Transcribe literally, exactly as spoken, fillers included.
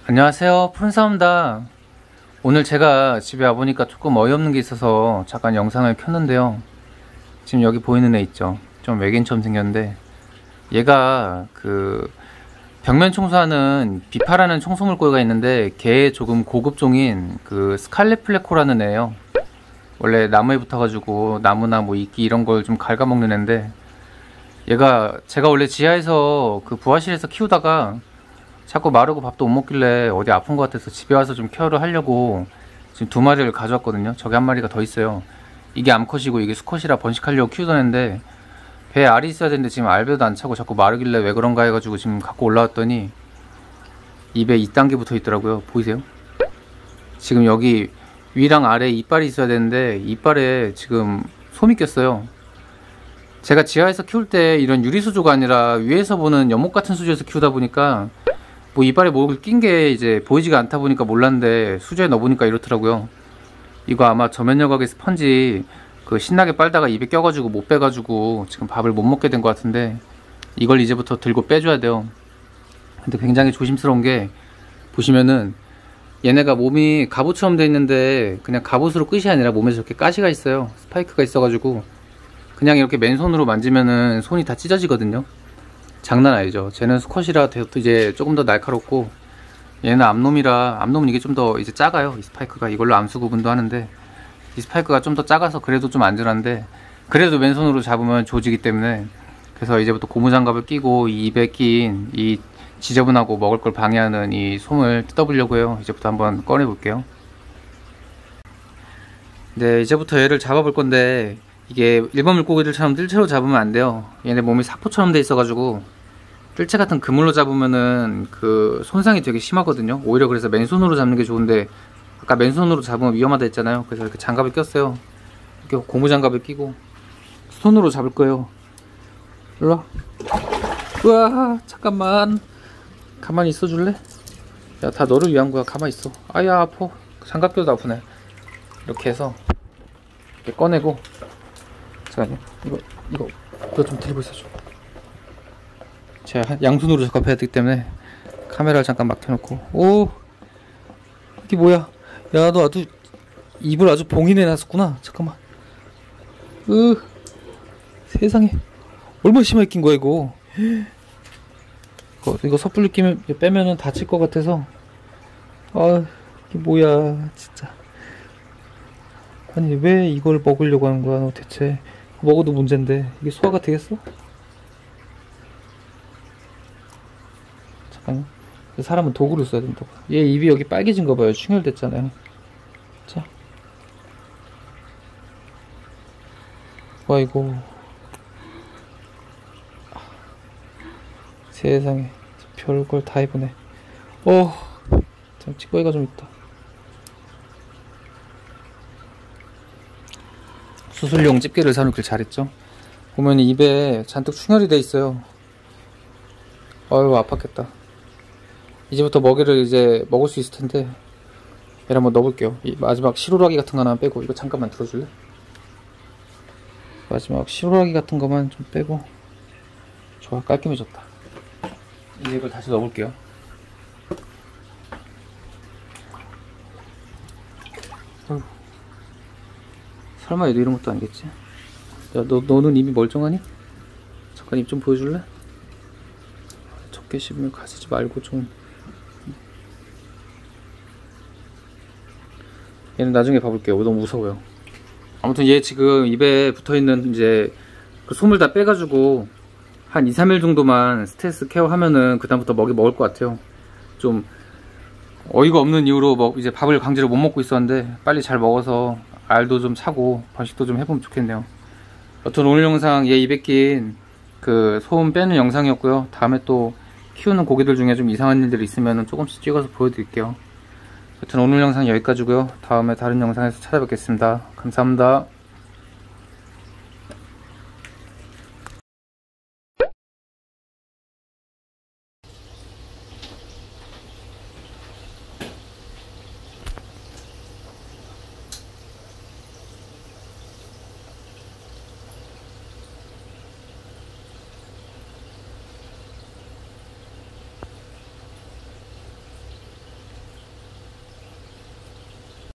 안녕하세요, 푸른사입니다. 오늘 제가 집에 와보니까 조금 어이없는 게 있어서 잠깐 영상을 켰는데요. 지금 여기 보이는 애 있죠? 좀 외계인처럼 생겼는데 얘가 그 벽면 청소하는 비파라는 청소물고기가 있는데 걔의 조금 고급종인 그 스칼렛 플래코라는 애예요. 원래 나무에 붙어가지고 나무나 뭐 이끼 이런 걸 좀 갉아먹는 애인데, 얘가 제가 원래 지하에서 그 부화실에서 키우다가 자꾸 마르고 밥도 못 먹길래 어디 아픈 것 같아서 집에 와서 좀 케어를 하려고 지금 두 마리를 가져왔거든요. 저기 한 마리가 더 있어요. 이게 암컷이고 이게 수컷이라 번식하려고 키우던 애인데 배에 알이 있어야 되는데 지금 알배도 안 차고 자꾸 마르길래 왜 그런가 해가지고 지금 갖고 올라왔더니 입에 이 단계 붙어 있더라고요. 보이세요? 지금 여기 위랑 아래 이빨이 있어야 되는데 이빨에 지금 솜이 꼈어요. 제가 지하에서 키울 때 이런 유리수조가 아니라 위에서 보는 연못 같은 수조에서 키우다 보니까 뭐 이빨에 뭘 낀 게 이제 보이지가 않다 보니까 몰랐는데 수조에 넣어보니까 이렇더라고요. 이거 아마 저면여각의 스펀지 그 신나게 빨다가 입에 껴가지고 못 빼가지고 지금 밥을 못 먹게 된 것 같은데 이걸 이제부터 들고 빼줘야 돼요. 근데 굉장히 조심스러운 게 보시면은 얘네가 몸이 갑옷처럼 돼 있는데 그냥 갑옷으로 끝이 아니라 몸에 저렇게 가시가 있어요. 스파이크가 있어가지고 그냥 이렇게 맨손으로 만지면은 손이 다 찢어지거든요. 장난 아니죠. 쟤는 수컷이라 이제 조금 더 날카롭고 얘는 암놈이라, 암놈은 이게 좀 더 이제 작아요. 이 스파이크가 이걸로 암수 구분도 하는데 이 스파이크가 좀 더 작아서 그래도 좀 안전한데 그래도 맨손으로 잡으면 조지기 때문에 그래서 이제부터 고무장갑을 끼고 이 입에 낀 이 지저분하고 먹을 걸 방해하는 이 솜을 뜯어보려고 해요. 이제부터 한번 꺼내 볼게요. 네, 이제부터 얘를 잡아볼 건데 이게 일반 물고기들처럼 뜰채로 잡으면 안 돼요. 얘네 몸이 사포처럼 돼 있어가지고 뜰채 같은 그물로 잡으면은 그 손상이 되게 심하거든요. 오히려 그래서 맨손으로 잡는 게 좋은데 아까 맨손으로 잡으면 위험하다 했잖아요. 그래서 이렇게 장갑을 꼈어요. 이렇게 고무장갑을 끼고 손으로 잡을 거예요. 일로와. 우와, 잠깐만 가만히 있어 줄래? 야, 다 너를 위한 거야. 가만히 있어. 아야, 아파. 장갑 껴도 아프네. 이렇게 해서 이렇게 꺼내고, 잠깐만요. 이거 이거 이거 좀 들고 있어줘. 제가 양손으로 작업해야 되기 때문에 카메라를 잠깐 막혀놓고. 오, 이게 뭐야? 야, 너 아주 입을 아주 봉인해 놨었구나. 잠깐만. 으, 세상에 얼마나 심하게 낀 거야 이거. 이거, 이거 섣불리 끼면 빼면은 다칠 것 같아서. 아, 이게 뭐야 진짜. 아니 왜 이걸 먹으려고 하는 거야 너 대체. 먹어도 문제인데 이게 소화가 되겠어? 잠깐만. 사람은 도구를 써야 된다고. 얘 입이 여기 빨개진 거 봐요. 충혈됐잖아요. 자, 와 이거 세상에 별걸 다 해보네. 어, 참 찌꺼기가 좀 있다. 수술용 집게를 사놓길 잘했죠. 보면 입에 잔뜩 충혈이 돼 있어요. 어휴, 아팠겠다. 이제부터 먹이를 이제 먹을 수 있을 텐데 얘를 한번 넣어볼게요. 이 마지막 실오라기 같은 거 하나 빼고. 이거 잠깐만 들어줄래? 마지막 실오라기 같은 거만 좀 빼고. 좋아, 깔끔해졌다. 이제 이걸 다시 넣어볼게요. 어휴. 설마 얘도 이런 것도 아니겠지? 야, 너, 너는 입이 멀쩡하니? 잠깐 입 좀 보여줄래? 적게 씹으면 가시지 말고 좀. 얘는 나중에 봐볼게요. 너무 무서워요. 아무튼 얘 지금 입에 붙어있는 이제 그 솜을 다 빼가지고 한 이, 삼 일 정도만 스트레스 케어 하면은 그다음부터 먹이 먹을 것 같아요. 좀 어이가 없는 이유로 뭐 이제 밥을 강제로 못 먹고 있었는데 빨리 잘 먹어서 알도 좀 차고 번식도 좀 해보면 좋겠네요. 여튼 오늘 영상 얘 입에 낀 그 소음 빼는 영상이었고요. 다음에 또 키우는 고기들 중에 좀 이상한 일들이 있으면 조금씩 찍어서 보여드릴게요. 여튼 오늘 영상 여기까지고요. 다음에 다른 영상에서 찾아뵙겠습니다. 감사합니다.